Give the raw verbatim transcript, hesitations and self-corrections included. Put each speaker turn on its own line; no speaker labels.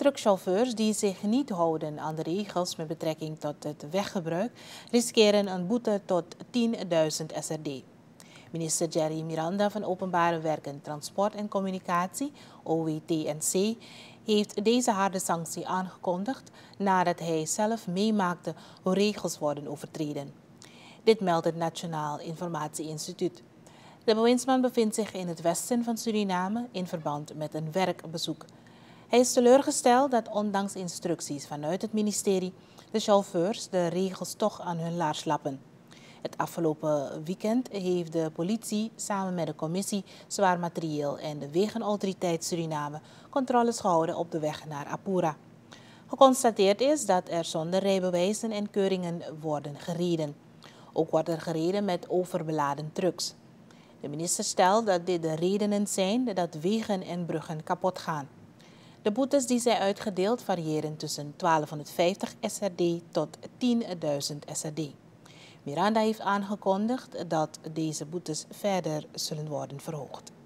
Truckchauffeurs die zich niet houden aan de regels met betrekking tot het weggebruik riskeren een boete tot tienduizend S R D. Minister Jerry Miranda van Openbare Werken, Transport en Communicatie, O W T N C, heeft deze harde sanctie aangekondigd nadat hij zelf meemaakte hoe regels worden overtreden. Dit meldt het Nationaal Informatie Instituut. De bewindsman bevindt zich in het westen van Suriname in verband met een werkbezoek. Hij is teleurgesteld dat ondanks instructies vanuit het ministerie de chauffeurs de regels toch aan hun laars lappen. Het afgelopen weekend heeft de politie samen met de commissie Zwaar Materieel en de Wegenautoriteit Suriname controles gehouden op de weg naar Apura. Geconstateerd is dat er zonder rijbewijzen en keuringen worden gereden. Ook wordt er gereden met overbeladen trucks. De minister stelt dat dit de redenen zijn dat wegen en bruggen kapot gaan. De boetes die zij uitgedeeld variëren tussen twaalfhonderdvijftig S R D tot tienduizend S R D. Miranda heeft aangekondigd dat deze boetes verder zullen worden verhoogd.